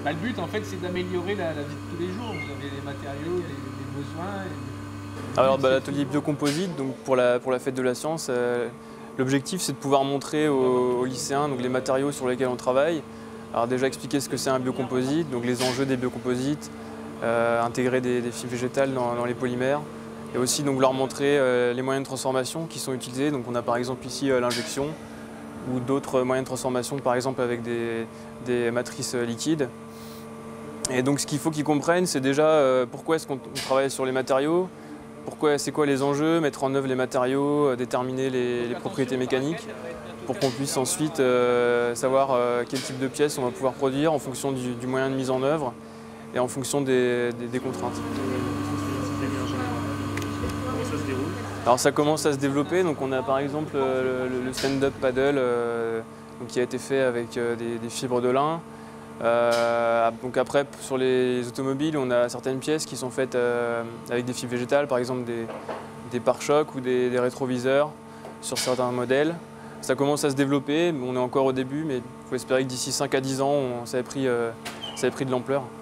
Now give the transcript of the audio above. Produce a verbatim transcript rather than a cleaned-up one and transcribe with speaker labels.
Speaker 1: Bah, le but en fait c'est d'améliorer la, la vie de tous les jours. Vous avez les matériaux, les, les besoins. Et...
Speaker 2: Alors bah, l'atelier biocomposite, donc pour la, pour la fête de la science, euh, l'objectif c'est de pouvoir montrer aux, aux lycéens donc, les matériaux sur lesquels on travaille. Alors déjà expliquer ce que c'est un biocomposite, donc les enjeux des biocomposites, euh, intégrer des, des fibres végétales dans, dans les polymères, et aussi donc, leur montrer euh, les moyens de transformation qui sont utilisés. Donc on a par exemple ici euh, l'injection ou d'autres moyens de transformation, par exemple avec des, des matrices liquides. Et donc ce qu'il faut qu'ils comprennent, c'est déjà euh, pourquoi est-ce qu'on travaille sur les matériaux, pourquoi, c'est quoi les enjeux, mettre en œuvre les matériaux, euh, déterminer les, les propriétés mécaniques, pour qu'on puisse ensuite euh, savoir euh, quel type de pièces on va pouvoir produire en fonction du, du moyen de mise en œuvre et en fonction des, des, des contraintes. Alors ça commence à se développer, donc on a par exemple euh, le, le stand-up paddle euh, donc, qui a été fait avec euh, des, des fibres de lin. Euh, donc après, sur les automobiles, on a certaines pièces qui sont faites euh, avec des fibres végétales, par exemple des, des pare-chocs ou des, des rétroviseurs sur certains modèles. Ça commence à se développer, on est encore au début, mais il faut espérer que d'ici cinq à dix ans, on, ça, ait pris, euh, ça ait pris de l'ampleur.